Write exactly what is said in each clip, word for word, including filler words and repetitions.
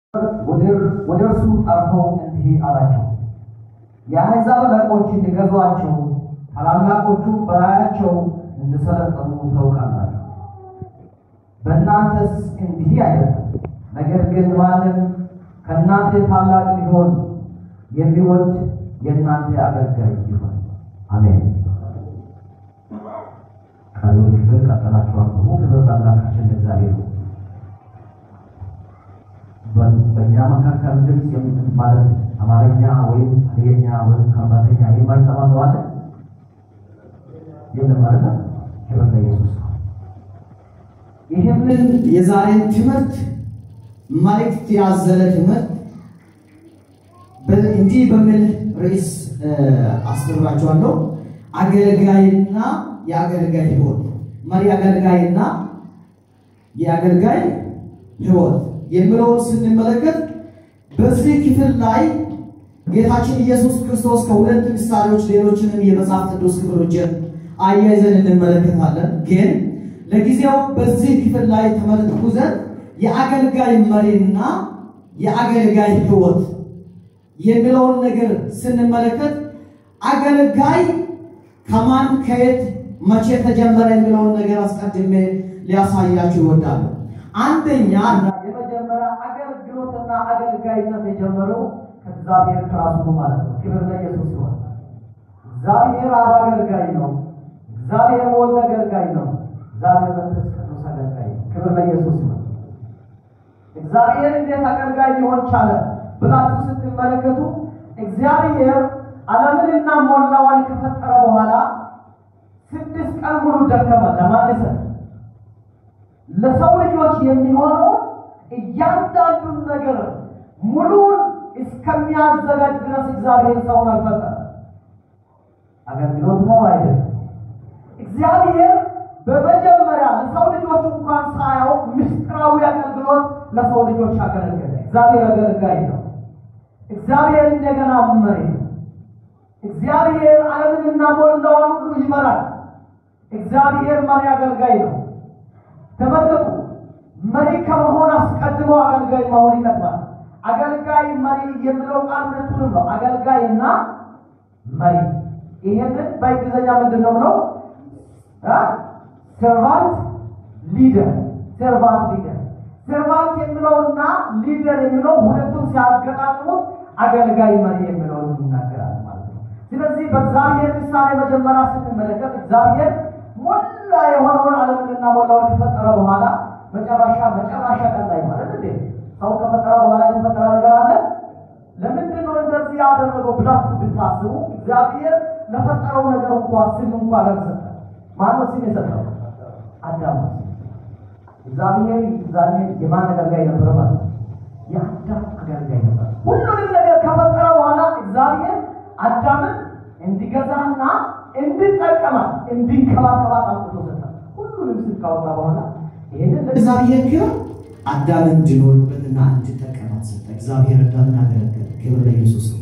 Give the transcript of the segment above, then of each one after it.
ወደ እርሱ ጠርተው እንዲህ አላቸው፣ የአሕዛብ አለቆች እንዲገዙአቸው ታላላቆቹ በላያቸው እንዲሰለጥኑ ታውቃላችሁ። በእናንተስ እንዲህ አይደለም። ነገር ግን ማንም ከእናንተ ታላቅ ሊሆን የሚወድ የእናንተ አገልጋይ ይሁን። አሜን። ቃሉን ክፍል ቀጥላችኋል። ክብር ለአምላካችን ለእግዚአብሔር ይሁን። በእኛ መካከል ድምፅ የምትባለው አማርኛ ወይም ሀዲየኛ ወይም ከምባታኛ የማይሰማ ሰው አለ? የለም አይደል? ክብር ለኢየሱስ። ይህንን የዛሬን ትምህርት መልእክት ያዘለ ትምህርት እንዲህ በሚል ርዕስ አስተምራችኋለሁ። አገልጋይና የአገልጋይ ሕይወት። መሪ አገልጋይና የአገልጋይ ሕይወት የሚለውን ስንመለከት በዚህ ክፍል ላይ ጌታችን ኢየሱስ ክርስቶስ ከሁለት ምሳሌዎች ሌሎችንም የመጽሐፍ ቅዱስ ክፍሎችን አያይዘን እንመለከታለን። ግን ለጊዜው በዚህ ክፍል ላይ ተመርኩዘን የአገልጋይ መሪና የአገልጋይ ሕይወት የሚለውን ነገር ስንመለከት አገልጋይ ከማን ከየት መቼ ተጀመረ የሚለውን ነገር አስቀድሜ ሊያሳያችሁ ይወዳሉ። አንደኛ የመጀመሪያ አገልግሎትና አገልጋይነት የጀመረው ከእግዚአብሔር ከራሱ ማለት ነው። ክብር ለኢየሱስ ይሁን። እግዚአብሔር አብ አገልጋይ ነው። እግዚአብሔር ወልድ አገልጋይ ነው። እግዚአብሔር መንፈስ ቅዱስ አገልጋይ ነው። ክብር ለኢየሱስ ይሁን። እግዚአብሔር እንዴት አገልጋይ ሊሆን ቻለ ብላችሁ ስትመለከቱ እግዚአብሔር ዓለምንና ሞላዋን ከፈጠረ በኋላ ስድስት ቀን ሙሉ ደከመ ለማለት ለሰው ልጆች የሚሆነው እያንዳንዱን ነገር ሙሉን እስከሚያዘጋጅ ድረስ እግዚአብሔር ሰውን አልፈጠረም። አገልግሎት ነው አይደል? እግዚአብሔር በመጀመሪያ ለሰው ልጆች እንኳን ሳያውቅ ምስጢራዊ አገልግሎት ለሰው ልጆች አገለገለ። እግዚአብሔር አገልጋይ ነው። እግዚአብሔር እንደገና መሪ ነው። እግዚአብሔር ዓለምንና ሞላዋን ሁሉ ይመራል። እግዚአብሔር መሪ አገልጋይ ነው። ተመልከቱ፣ መሪ ከመሆን አስቀድሞ አገልጋይ መሆን ይቀድማል። አገልጋይ መሪ የሚለው ቃል ሁለቱንም ነው፣ አገልጋይና መሪ። ይሄንን በእንግሊዝኛ ምንድን ነው ነው? ሰርቫንት ሊደር። ሰርቫንት ሊደር ሰርቫንት የሚለውና ሊደር የሚለው ሁለቱም ሲያገጣጥሙት አገልጋይ መሪ የሚለውን ይናገራል ማለት ነው። ስለዚህ በእግዚአብሔር ምሳሌ መጀመሪያ ስንመለከት እግዚአብሔር ሞላ የሆነውን ዓለምንና ሞላውን ከፈጠረ በኋላ መጨረሻ መጨረሻ ቀን ላይ ማለት እንዴ ሰው ከፈጠረ በኋላ የተፈጠረ ነገር አለ። ለምንድን ነው እንደዚህ ያደረገው ብላችሁ ብታስቡ እግዚአብሔር ለፈጠረው ነገር እንኳን ስም እንኳን አልሰጠ። ማነው ስም የሰጠው? አዳም። እግዚአብሔር እግዚአብሔር የማን አገልጋይ ነበር ማለት ነው? የአዳም አገልጋይ ነበር። ሁሉንም ነገር ከፈጠረ በኋላ እግዚአብሔር አዳምን እንዲገዛና እንዲጠቀማት እንዲንከባከባት አጥቶ ሰጠ። ሁሉንም ስካውታ በኋላ ይሄንን እግዚአብሔር ክብር አዳምን እንዲኖርበትና እንዲጠቀማት ሰጠ። እግዚአብሔር አዳምን አገለገለ። ክብር ለኢየሱስ ይሁን።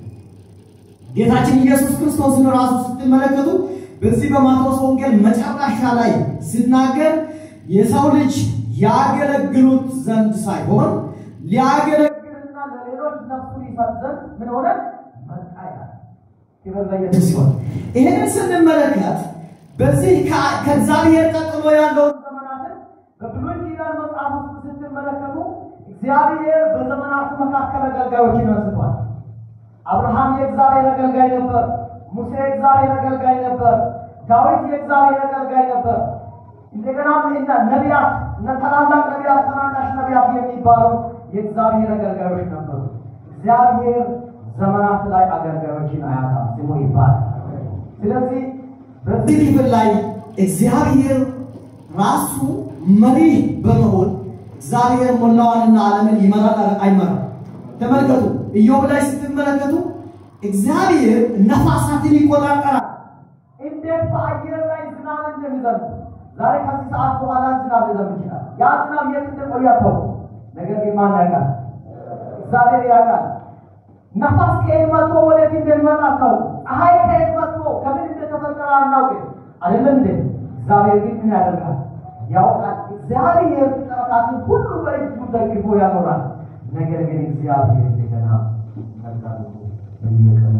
ጌታችን ኢየሱስ ክርስቶስን ራሱ ስትመለከቱ በዚህ በማቴዎስ ወንጌል መጨረሻ ላይ ሲናገር የሰው ልጅ ያገለግሉት ዘንድ ሳይሆን ሊያገለግልና ለሌሎች ነፍሱን ይሰጥ ዘንድ ምን ሆነ መጣ ይላል። ክብር ለኢየሱስ ይሁን። ይሄንን ስንመለከት በዚህ ከእግዚአብሔር ቀጥሎ ያለው ዘመናትን በብሉይ ኪዳን መጽሐፍ ውስጥ ስትመለከቱ እግዚአብሔር በዘመናት መካከል አገልጋዮችን አንስቷል። አብርሃም የእግዚአብሔር አገልጋይ ነበር። ሙሴ የእግዚአብሔር አገልጋይ ነበር። ዳዊት የእግዚአብሔር አገልጋይ ነበር። እንደገና እና ነቢያት እና ታላላቅ ነቢያት ታናናሽ ነቢያት የሚባሉ የእግዚአብሔር አገልጋዮች ነበሩ። እግዚአብሔር ዘመናት ላይ አገልጋዮችን አያጣም። ስሙ ይባላል። ስለዚህ በዚህ ክፍል ላይ እግዚአብሔር ራሱ መሪ በመሆን እግዚአብሔር ሞላዋንና ዓለምን ይመራል አይመራም? ተመልከቱ፣ ኢዮብ ላይ ስትመለከቱ እግዚአብሔር ነፋሳትን ይቆጣጠራል። እንዴት በአየር ላይ ዝናብ እንደሚዘንብ ዛሬ ከዚህ ሰዓት በኋላ ዝናብ ሊዘንብ ይችላል። ያ ዝናብ የት እንደቆየ አታውቁም። ነገር ግን ማን ያውቃል? እግዚአብሔር ያውቃል። ነፋስ ከየት መጥቶ ወዴት እንደሚመጣ አታውቁም። ፀሐይ ከየት መጥቶ ከምን እንደተፈጠረ አናውቅም። አይደለም እንዴ? እግዚአብሔር ግን ምን ያደርጋል? ያውቃል። እግዚአብሔር ፍጥረታትን ሁሉ በእጁ ደግፎ ያኖራል። ነገር ግን እግዚአብሔር እንደገና መልካም በየቀኑ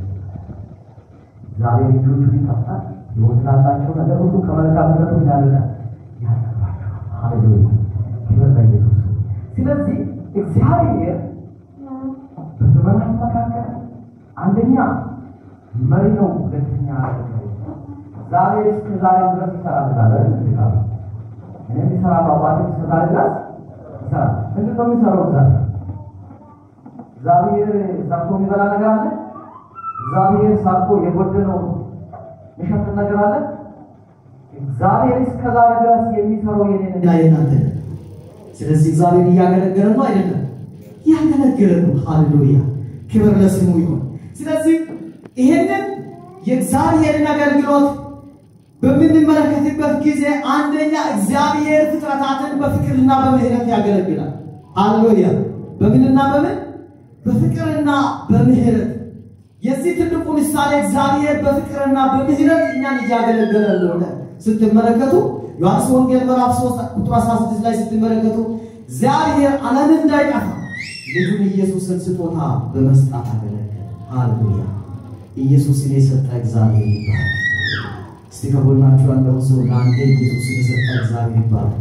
ዛሬ ልጆቹ ይፈታል ይወጣላቸው ነገር ሁሉ ከመልካምነቱ ያለና ያስተባብራል ሃሌሉያ ይበቃየሱ ስለዚህ እግዚአብሔር በዘመናት መካከል አንደኛ መሪ ነው ሁለተኛ ዛሬ እስከ ዛሬ ድረስ ይሰራል አይደል እኔ ይሰራል አባቴ እስከ ዛሬ ድረስ ይሰራል እንዴት ነው የሚሰራው ዛሬ እግዚአብሔር ሰርቶ የሚበላ ነገር አለ እግዚአብሔር ሰርቶ የጎደለው ምሽት ነገር አለ እግዚአብሔር እስከ ዛሬ ድረስ የሚሰራው የኔና የናንተ ስለዚህ እግዚአብሔር ያገለገለ ነው አይደለም ያገለገለ ነው ሃሌሉያ ክብር ለስሙ ይሁን ስለዚህ ይሄንን የእግዚአብሔርን አገልግሎት በምንመለከትበት ጊዜ አንደኛ እግዚአብሔር ፍጥረታትን በፍቅርና በምህረት ያገለግላል ሃሌሉያ በምንና በምን በፍቅርና በምህረት የዚህ ትልቁ ምሳሌ እግዚአብሔር በፍቅርና በምህረት እኛን ያገለገለ ነው ስትመለከቱ ዮሐንስ ወንጌል ምዕራፍ ሶስት ቁጥር አስራ ስድስት ላይ ስትመለከቱ እግዚአብሔር ዓለምን እንዳይጠፋ ልጁን ኢየሱስን ስጦታ በመስጠት አገለገለ ሃሌሉያ ኢየሱስን የሰጠ እግዚአብሔር ይባላል እስቲ ከጎናችሁ ያለው ሰው ለአንተ ኢየሱስን የሰጠ እግዚአብሔር ይባላል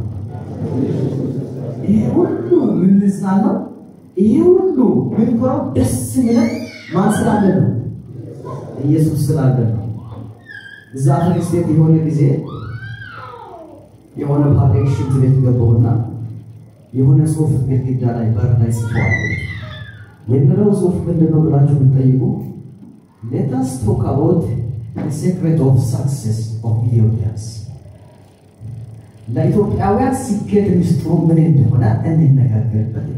ይሄ ሁሉ ምን ልሳነው ይሄ ሁሉ ምን ኮረው ደስ ይላል ማን ስላለ ነው ኢየሱስ ስላለ ነው ዛሬ ስቴት የሆነ ጊዜ የሆነ ፓርቲሽን ቤት ገባውና የሆነ ጽሁፍ ግድግዳ ላይ በር ላይ ጽፏል የምለው ጽሁፍ ምንድነው ብላችሁ ብትጠይቁ let us talk about the secret of success of Ethiopians ለኢትዮጵያውያን ስኬት ምስጢሩ ምን እንደሆነ እንነጋገርበት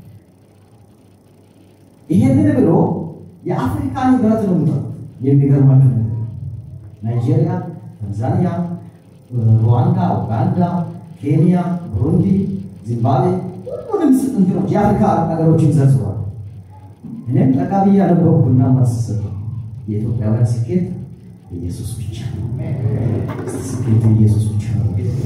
ይሄንን ብሎ የአፍሪካን ህብረት ነው ማለት የሚገርማችሁ ነገር ናይጄሪያ ታንዛኒያ ሩዋንዳ ኡጋንዳ ኬንያ ብሩንዲ ዚምባብዌ ሁሉንም እንትኖች የአፍሪካ ሀገሮችን ዘርዝሯል እኔም ጠቃሚ ያነበብኩና ማስሰጥ የኢትዮጵያውያን ስኬት ኢየሱስ ብቻ ነው ስኬት ኢየሱስ ብቻ ነው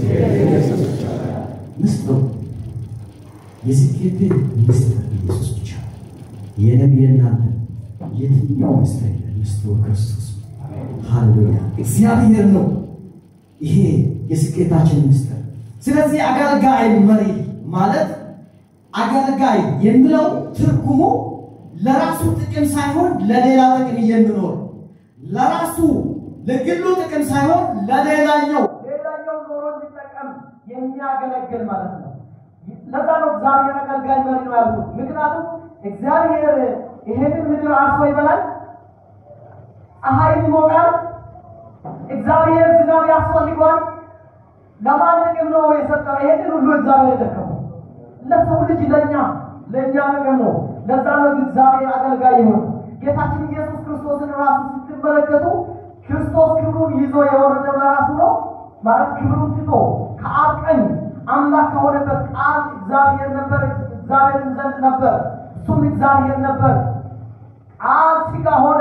ምስጢሩ የስኬት ምስጢር ኢየሱስ ብቻ የነቢይና የትኛው ምስጢር ምስጢሩ ክርስቶስ ሃሌሉያ እግዚአብሔር ነው ይሄ የስኬታችን ምስጢር ስለዚህ አገልጋይ መሪ ማለት አገልጋይ የሚለው ትርጉሙ ለራሱ ጥቅም ሳይሆን ለሌላ ጥቅም የሚኖር ለራሱ ለግሉ ጥቅም ሳይሆን ለሌላኛው ሌላኛው ኖሮ እንዲጠቀም የሚያገለግል ማለት ነው ለዛ ነው እግዚአብሔር አገልጋይ መሪ ነው ያሉት ምክንያቱም እግዚአብሔር ይሄንን ምድር አርሶ ይበላል ፀሐይ ይሞቃል እግዚአብሔር ዝናብ ያስፈልገዋል ለማን ጥቅም ነው የሰጠው ይሄንን ሁሉ እግዚአብሔር ደከመው ለሰው ልጅ ለኛ ለኛ ነገር ነው ለዛ ነው እግዚአብሔር አገልጋይ ነው ጌታችን ኢየሱስ ክርስቶስን ራሱ ስትመለከቱ ክርስቶስ ክብሩን ይዞ የወረደው ለራሱ ነው ማለት ክብሩን ትቶ ከአብ ቀኝ አምላክ ከሆነበት ቃል እግዚአብሔር ነበር እግዚአብሔር ዘንድ ነበር እሱም እግዚአብሔር ነበር ቃል ሥጋ ሆነ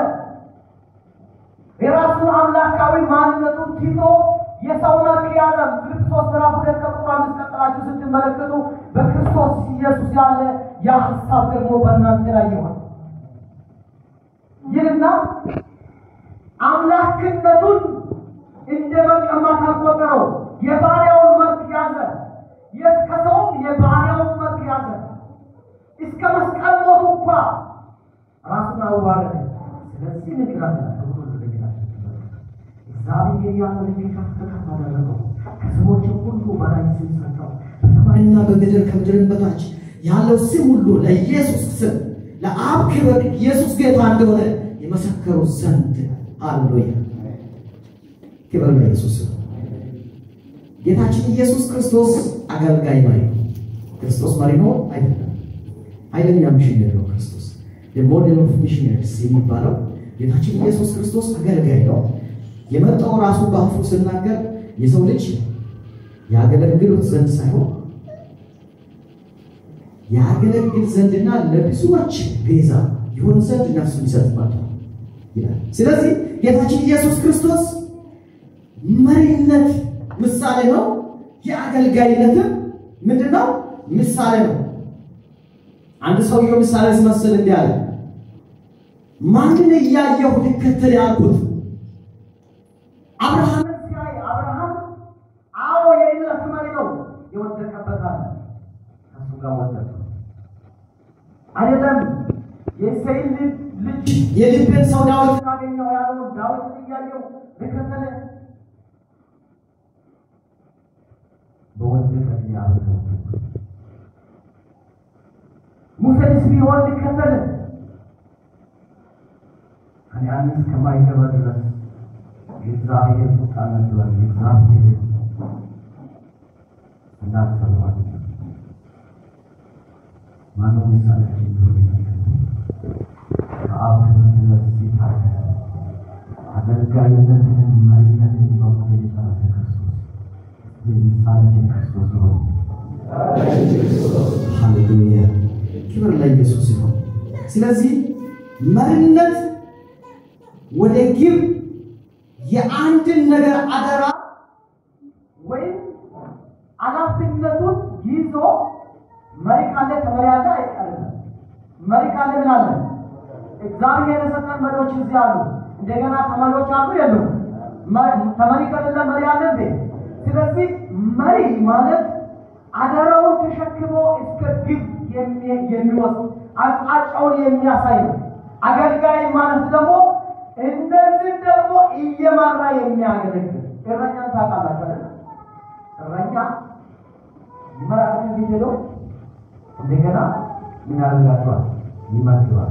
የራሱን አምላካዊ ማንነቱን ትቶ የሰው መልክ ያዘ ክርስቶስ ምዕራፍ ሁለት ቁጥር አምስት ቀጥላችሁ ስትመለከቱ በክርስቶስ ኢየሱስ ያለ ያ ሐሳብ ደግሞ በእናንተ ላይ ይሆናል ይልና አምላክነቱን እንደ መቀማት አልቆጠረው የባሪያውን መልክ ያዘ የከሰው የባሪያውን መልክ ያዘ እስከ መስቀል ሞቱ እንኳን ራሱን አዋረደ ስለዚህ ንግራት እግዚአብሔር ያለው ለሚካፍ ተካፋደረገው ከሰዎች ሁሉ በላይ ስም ሰጠው በሰማይና በምድር ከምድርም በታች ያለው ስም ሁሉ ለኢየሱስ ስም ለአብ ክብር ኢየሱስ ጌታ እንደሆነ የመሰከሩ ዘንድ ሃሌሉያ ክብር ለኢየሱስ ጌታችን ኢየሱስ ክርስቶስ አገልጋይ መሪ ክርስቶስ መሪ ነው አይደለም አይደለም ሚሽነሪ ነው ክርስቶስ the model of missionaries የሚባለው ጌታችን ኢየሱስ ክርስቶስ አገልጋይ ነው የመጣው ራሱ ባፉ ሲናገር የሰው ልጅ ያገለግሉት ዘንድ ሳይሆን ያገለግል ዘንድና ለብዙዎች ቤዛ ይሁን ዘንድ ነፍሱን ይሰጣል ይላል ስለዚህ ጌታችን ኢየሱስ ክርስቶስ መሪነት ምሳሌ ነው የአገልጋይነት ምንድነው ምሳሌ ነው አንድ ሰውየው ምሳሌ ሲመስል እንዲህ አለ ማንን እያየሁ ልከተል ያልኩት አብርሃም ሲያይ አብርሃም አዎ የእምነት መሪ ነው የወደቀበት አለ እሱ ጋር ወደቀ አይደለም የእሴይን ልጅ የልቤን ሰው ዳዊትን አገኘሁ ያለው ዳዊትን እያየሁ ልከተል በወደቀ ጊዜ አብርሃም ሙሴስ ቢሆን ልከተል ያንን ከማይገባ ድረስ የእግዚአብሔር ቁጣ ነበር የእግዚአብሔር እናትሰማል ማነው ምሳሌችን ከአብርሃም ድረስ ሲታየ አገልጋይነትን መሪነትን በሙሉ የጨረሰ ክርስቶስ የምሳሌችን ክርስቶስ ነው ሃሌሉያ ክብር ለኢየሱስ ይሁን ስለዚህ መሪነት ወደ ግብ የአንድን ነገር አደራ ወይ አላፍነቱን ይዞ መሪ ካለ ተመሪ አለ አይቀርም መሪ ካለ ምን አለ እግዚአብሔር የሰጠን መሪዎች እዚህ አሉ እንደገና ተማሪዎች አሉ የሉ ተመሪ ካለ መሪ አለ እንዴ ስለዚህ መሪ ማለት አደራውን ተሸክሞ እስከ ግብ የሚወስድ አቅጣጫውን የሚያሳይ ነው አገልጋይ ማለት ደግሞ እንደዚህ ደግሞ እየመራ የሚያገለግል እረኛን ታውቃላችሁ አይደል እረኛ ይመራል ቢደሎ እንደገና ምን ያደርጋቸዋል ይመግባል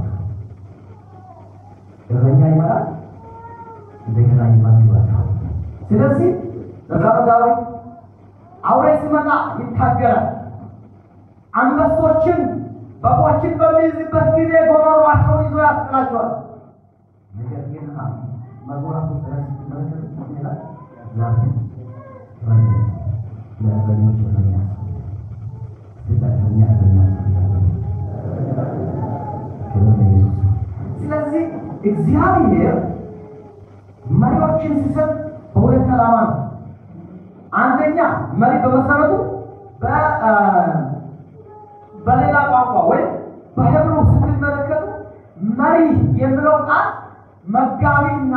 እረኛ ይመራል እንደገና ይመግባል ስለዚህ በዛው አውሬ ሲመጣ ይታገራል አንበሶችን በጎችን በሚይዝበት ጊዜ ጎሮሯቸውን ይዞ ያስጥላቸዋል ነገር ግን መዝሙራቱ ድረስ ተመለከቱ ይላል ዛሬ ወንድ ለበኞች ወለኛ ስለኛ ያለኛ ስለዚህ እግዚአብሔር መሪዎችን ሲሰጥ በሁለት ዓላማ ነው አንደኛ መሪ በመሰረቱ በ በሌላ ቋንቋ ወይ በሄብሩ ስትመለከቱ መሪ የሚለው ቃል መጋቢና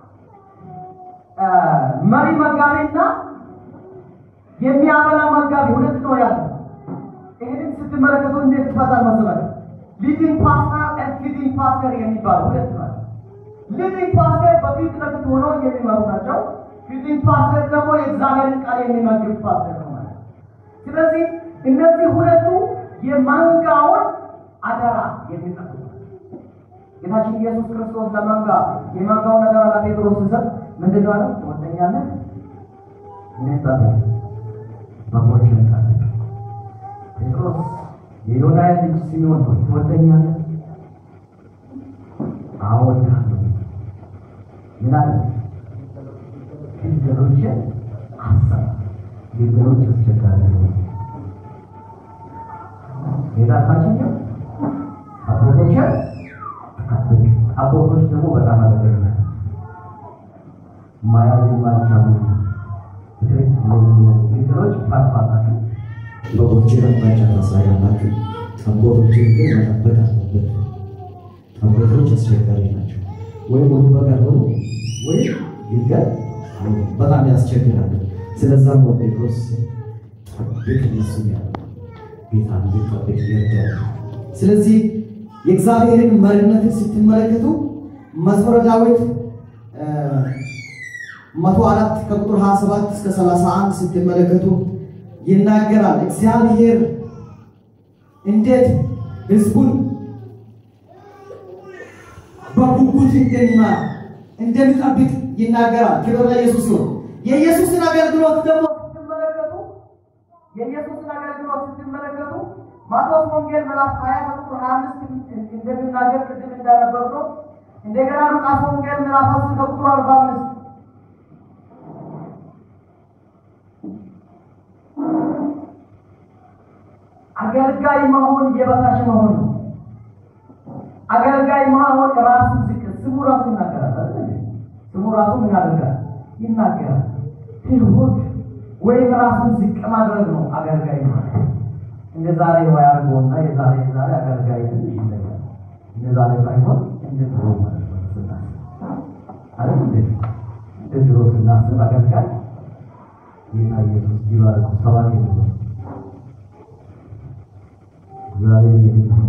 መሪ መጋቢና የሚያበላ መጋቢ ሁለት ነው ያለው ይሄንን ስትመለከቱ እንዴት ተፈታል መሰለህ ሊዲንግ ፓስተር and feeding pastor የሚባሉ ሁለት ናቸው ሊዲንግ ፓስተር በፊት ለፊት ሆኖ የሚመሩ ናቸው feeding pastor ደግሞ የእግዚአብሔርን ቃል የሚመግብ ፓስተር ነው ማለት ስለዚህ እነዚህ ሁለቱ የማንጋውን አደራ የሚጠብቁ ጌታችን ኢየሱስ ክርስቶስ ለማንጋ የማንጋውን አደራ ለጴጥሮስ ሲሰጥ ምንድነው አለው ወደኛለህ እንዴት በቦችን ታለ ጴጥሮስ የዮና ልጅ ሲሞን ወደኛለህ አወጣለሁ ምናለ ግልገሎች አሰራ ግልገሎች አስቸጋሪ ነው የዳታችን አቦቶች አቦቶች ደግሞ በጣም አደገኛ ማያዝ ማቻሉ ግልገሎች ፋፋታቸው በጎችን አቅጣጫ ታሳያላችሁ ጠቦቶችን ግን መጠበቅ አለበት ጠቦቶች አስቸጋሪ ናቸው ወይ ሙሉ በጋር ሆኖ ወይ ግልገል በጣም ያስቸግራል ስለዛም ነው ጴጥሮስ ጠብቅ እነሱን ያለው ጌታ እንዲጠብቅ ይርዳል ስለዚህ የእግዚአብሔርን መሪነትን ስትመለከቱ መዝሙረ ዳዊት መቶ አራት ከቁጥር ሃያ ሰባት እስከ ሰላሳ አንድ ስትመለከቱ ይናገራል እግዚአብሔር እንዴት ህዝቡን በጉጉት እንደሚመራ እንደሚጠብቅ ይናገራል ክብር ለኢየሱስ ይሁን የኢየሱስን አገልግሎት ደግሞ ስትመለከቱ የኢየሱስን አገልግሎት ስትመለከቱ ማቴዎስ ወንጌል ምዕራፍ ሃያ ቁጥር ሃያ አምስት እንደሚናገር ቅድም እንዳነበብነው እንደገና ሉቃስ ወንጌል ምዕራፍ አስር ቁጥር አርባ አምስት አገልጋይ መሆን የበታች መሆን ነው አገልጋይ መሆን ራሱ ዝቅ ስሙ ራሱ ይናገራል ስሙ ራሱ ምን ያደርጋል ይናገራል ትሁት ወይ ራሱን ዝቅ ማድረግ ነው አገልጋይ ማለት እንደ ዛሬው ያርጎና የዛሬ ዛሬ አገልጋይ ይለያል። እንደ ዛሬ ሳይሆን እንደ ድሮ ማለት ነው። ስናስ አይደል እንዴ? እንደ ድሮ ስናስብ አገልጋይ ጌታ ኢየሱስ ይባርክ ሰባኪ ነው። ዛሬ የሚሆን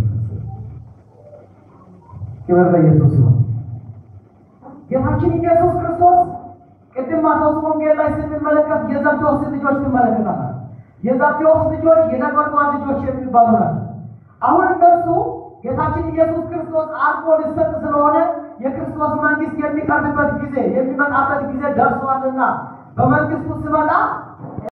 ክብር ለኢየሱስ ይሁን። ጌታችን ኢየሱስ ክርስቶስ ቅድም ማቴዎስ ወንጌል ላይ ስንመለከት የዘብዴዎስ ልጆች ትመለከታላችሁ። የዘብዴዎስ ልጆች የነጎድጓድ ልጆች የሚባሉ ናቸው። አሁን እነሱ ጌታችን ኢየሱስ ክርስቶስ አልፎ ሊሰጥ ስለሆነ የክርስቶስ መንግስት የሚቀርብበት ጊዜ የሚመጣበት ጊዜ ደርሷልና በመንግስቱ ሲመጣ